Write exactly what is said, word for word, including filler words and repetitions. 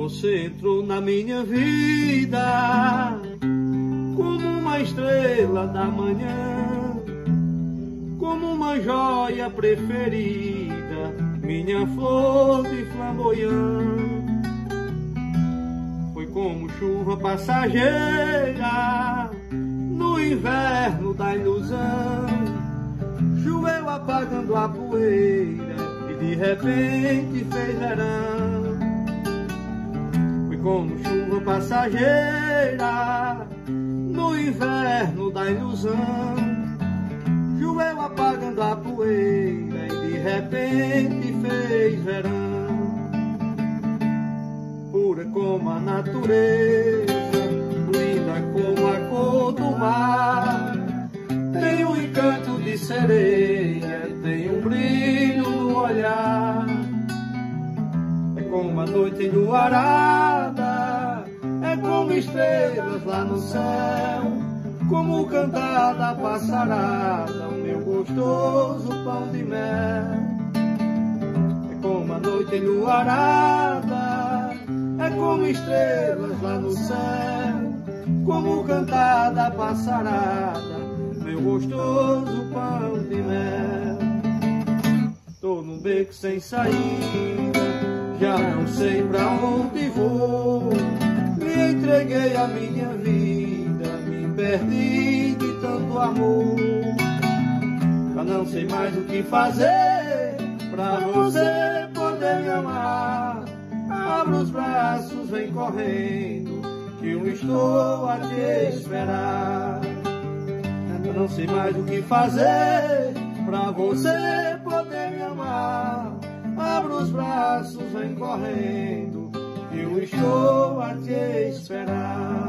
Você entrou na minha vida como uma estrela da manhã, como uma joia preferida, minha flor de flamboyant. Foi como chuva passageira no inverno da ilusão, choveu apagando a poeira e de repente fez verão. Foi como chuva passageira no inverno da ilusão, choveu apagando a poeira e de repente fez verão. Pura como a natureza, linda como a cor do mar, tem um encanto de sereia, tem um brilho no olhar. É como a noite enluarada, é como estrelas lá no céu, como o cantar da passarada, o meu gostoso pão de mel. É como a noite enluarada, é como estrelas lá no céu, como o cantar da passarada, meu gostoso pão de mel. Tô num beco sem saída, já não sei pra onde vou, me entreguei a minha vida, me perdi de tanto amor. Já não sei mais o que fazer pra você poder me amar. Abra os braços, vem correndo, que eu estou a te esperar. Eu não sei mais o que fazer pra você poder me amar. Abra os braços, vem correndo, que eu estou a te esperar.